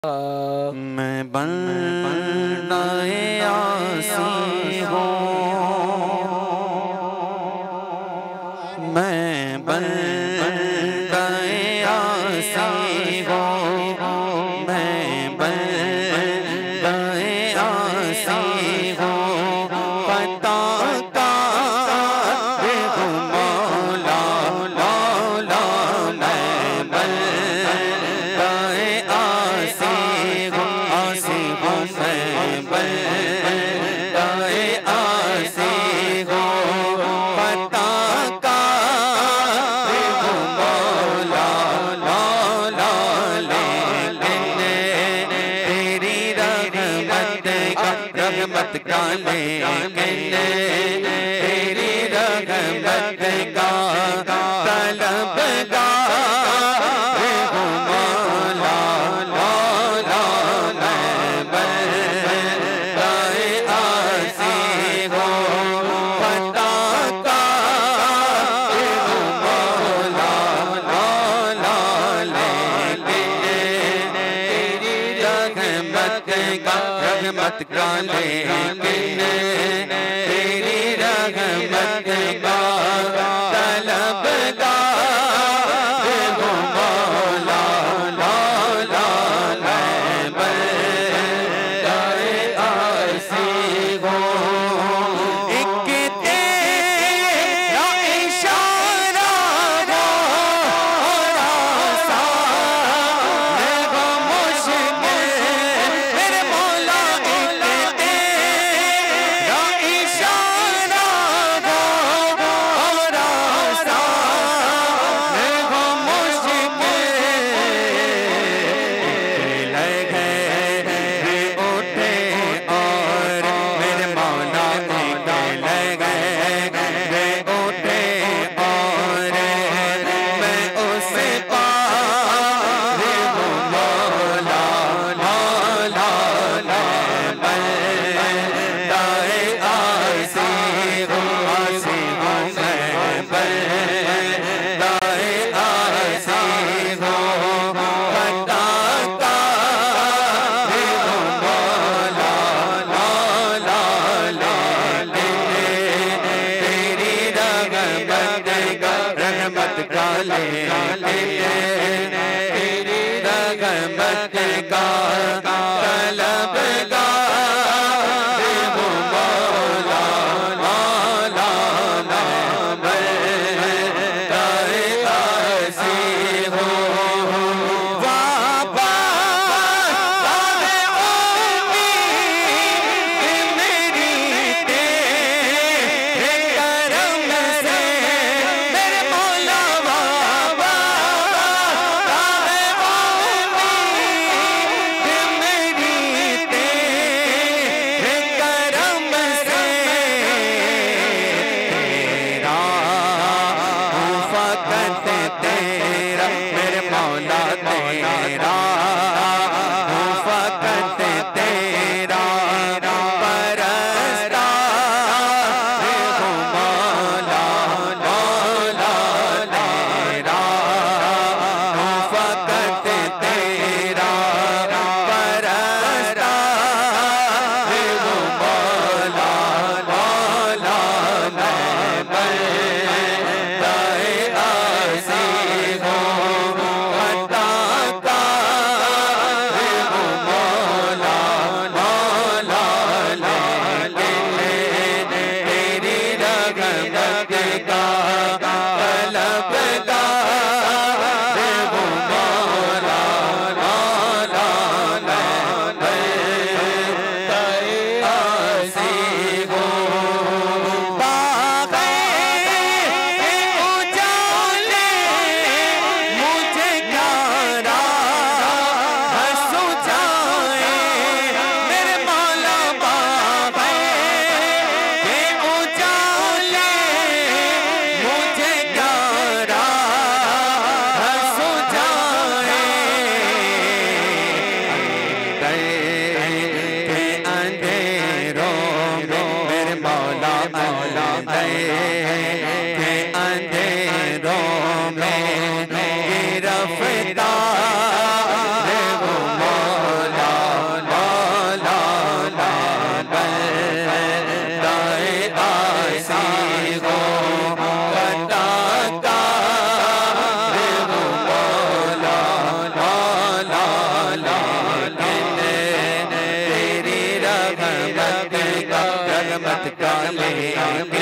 मैं बंदाए आसी हूँ, मैं बंदाए आसी हूँ, मैं बंदाए आसी हूँ। पता का मौला मौला मैं बंदाए आसी हूँ, आसी हूँ मैं बंदाए आसी हूँ। पता का मौला मौला लेकिन तेरी रहमत का लेकिन तेरी रहमत का तलबगार हूँ मौला मौला मैं बंदाए आसी हूँ। पता का मौला मौला लेकिन तेरी रहमत का लेकिन तेरी रहमत का तलबगार हूँ मौला मौला मैं बंदाए आसी हूँ। एक तेरा इशारा हो रास्ता है वो मुश्किल मेरे मौला। एक तेरा इशारा हो रास्ता है वो मुश्किल लगे उठे और मेरे मौला लगे उठे और मैं उसे पार हूँ मौला मौला मैं बंदाए आसी हूँ, आसी हूँ मैं बंदाए आसी हूँ। पता का मौला मौला लेकिन तेरी रहमत का लेकिन तेरी रहमत का तलबगार हूँ मौला मौला मैं बंदाए आसी हूँ। तेरा मेरे मौला तेरा फकत तेरा परस्तार हूँ मौला मौला तेरा फकत तेरा परस्तार हूँ मौला मौला मैं बंदाए आसी हूँ। पता का मौला मौला लेकिन तेरी रहमत का तलबगार हूँ मौला मौला मैं बंदाए आसी हूँ। उजाले मुझे क्या राह सुझाए मेरे मौला बाबा के उजाले मुझे क्या राह सुझाए। के अंधेरों में मेरे मौला मौला के अंधेरों में गिरफ्तार हूँ मौला में